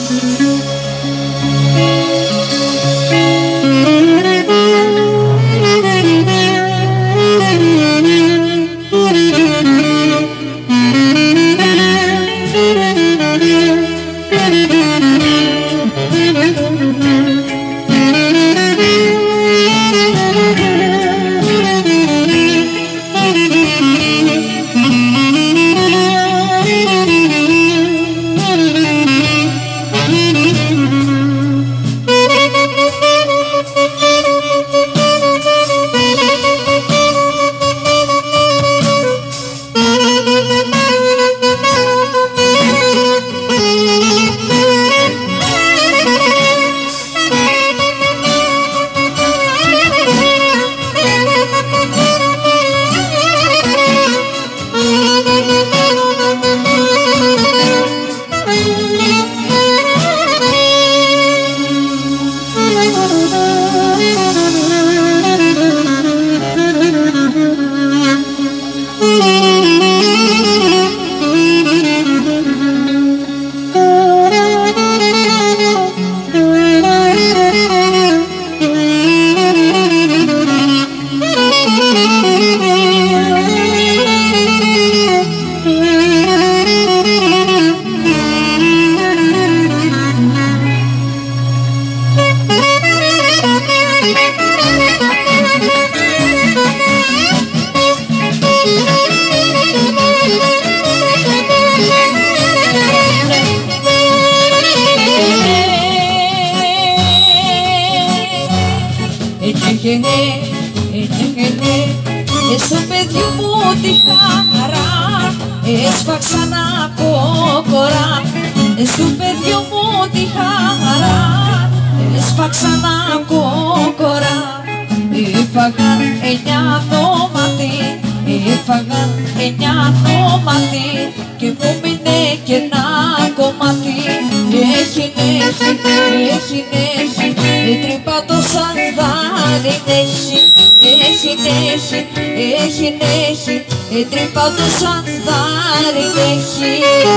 Στο παιδί μου τη χαρά έσφαξα να κόκορα. Στο παιδί μου τη χαρά έσφαξα να κόκορα. Έφαγαν 9 δώματι, έφαγαν 9 δώματι και μου μείνε και ένα κομμάτι. Έχει τρύπα το σανδάλι έχει τρύπα το σανδάλι έχει.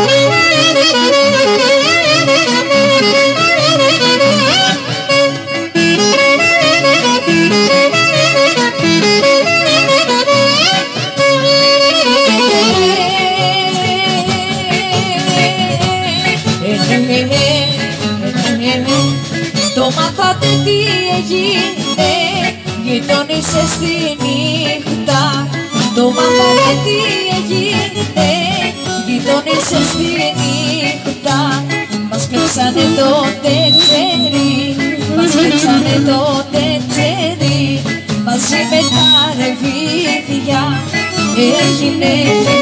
Το μάθατε τι έγινε, γειτόνισε στη νύχτα. Το μάθατε τι έγινε, γειτόνισε στη νύχτα. Μας κλέψανε το τετσέρι, μας κλέψανε το τετσέρι, μαζί με τα ρεβίδια. Έγινε,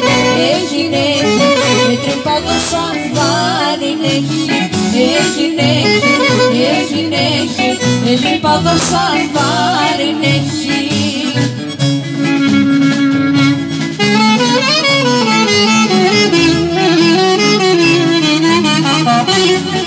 με τρύπα το σανδάλι έχει. Έγινε, με τρύπα το σανδάλι έχει.